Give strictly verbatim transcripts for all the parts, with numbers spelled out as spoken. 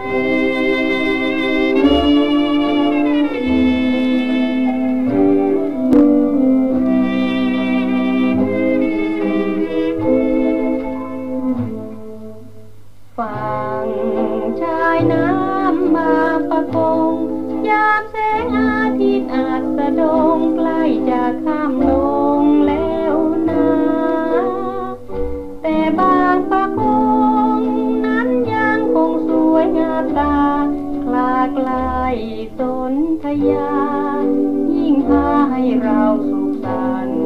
ฝั่งชายน้ำบางปะกงยามแสงอาทิตย์อาจสะดงใกล้จะค่ำลงแล้วนะแต่บางปะกงนั้นยังคงสวยงามตาคลาไกลสนธยายิ่งพาให้เราสุขสันต์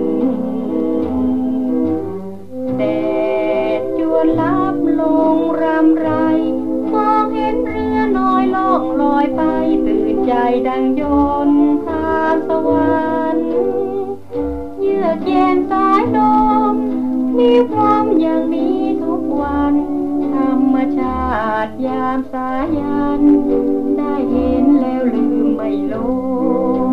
แดดจวนลับลงรำไรมองเห็นเรือน้อยล่องลอยไปตื่นใจดังยนต์ผ่านสวรรค์เยือกเย็นสายลมมีพร้อมอย่างนี้ทุกวันธรรมชาติยามสายันได้เห็นแล้วลืมไม่ลง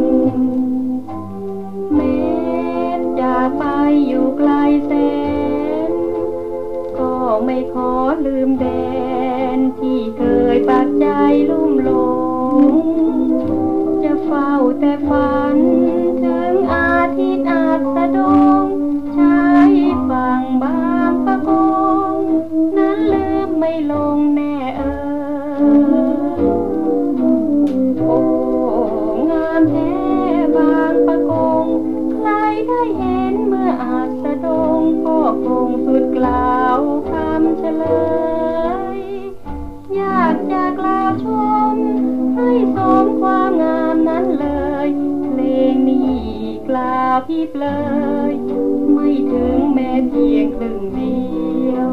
แม้จะไปอยู่ไกลแสนก็ไม่ขอลืมแดนที่เคยปักใจลุ่มหลงจะเฝ้าแต่ฝันถึงอาทิตย์อาจสะดงชายฝั่งบางปะกงนั้นลืมไม่ลงแน่เออโอ้งามแท้บางปะกงใครได้เห็นเมื่ออาจสะดงก็คงสุดกล่าวคำเฉลยอยากจะกล่าวชมให้สมความงามนั้นเลยเพลงนี้กล่าวพิบเลยไม่ถึงแม้เพียงครึ่งเดียว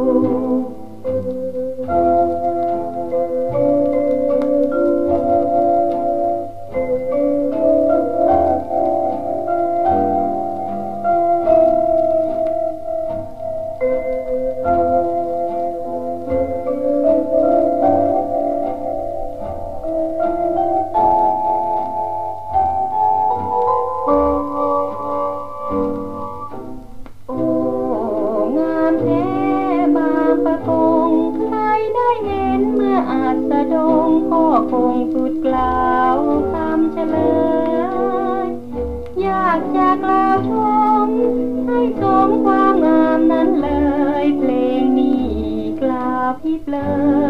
ดงก็คงสุดกล่าวคำเฉลยอยากจะกล่าวชมให้สมความงามนั้นเลยเพลงนี้กล่าวพิบเลย